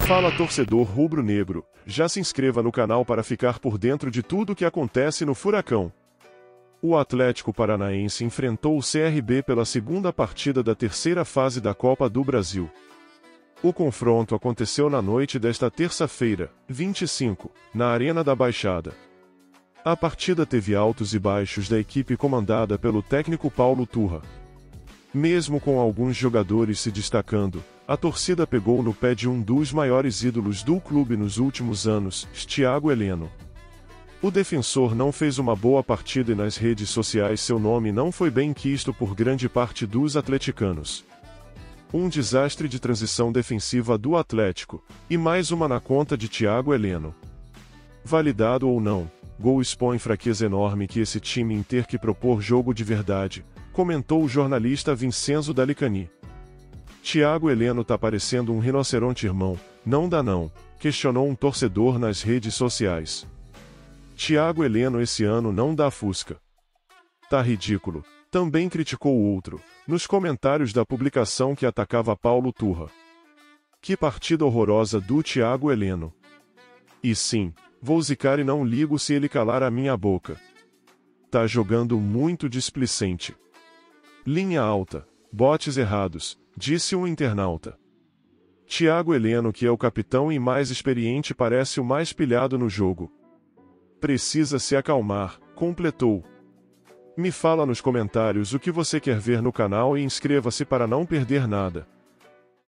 Fala torcedor rubro-negro, já se inscreva no canal para ficar por dentro de tudo o que acontece no Furacão. O Atlético Paranaense enfrentou o CRB pela segunda partida da terceira fase da Copa do Brasil. O confronto aconteceu na noite desta terça-feira, 25, na Arena da Baixada. A partida teve altos e baixos da equipe comandada pelo técnico Paulo Turra. Mesmo com alguns jogadores se destacando, a torcida pegou no pé de um dos maiores ídolos do clube nos últimos anos, Thiago Heleno. O defensor não fez uma boa partida e nas redes sociais seu nome não foi bem quisto por grande parte dos atleticanos. Um desastre de transição defensiva do Atlético, e mais uma na conta de Thiago Heleno. Validado ou não, gol expõe fraqueza enorme que esse time em ter que propor jogo de verdade, comentou o jornalista Vincenzo Dalicani. Thiago Heleno tá parecendo um rinoceronte irmão, não dá não, questionou um torcedor nas redes sociais. Thiago Heleno esse ano não dá fusca. Tá ridículo, também criticou o outro, nos comentários da publicação que atacava Paulo Turra. Que partida horrorosa do Thiago Heleno. E sim, vou zicar e não ligo se ele calar a minha boca. Tá jogando muito displicente. Linha alta, botes errados, disse um internauta. Thiago Heleno, que é o capitão e mais experiente, parece o mais pilhado no jogo. Precisa se acalmar, completou. Me fala nos comentários o que você quer ver no canal e inscreva-se para não perder nada.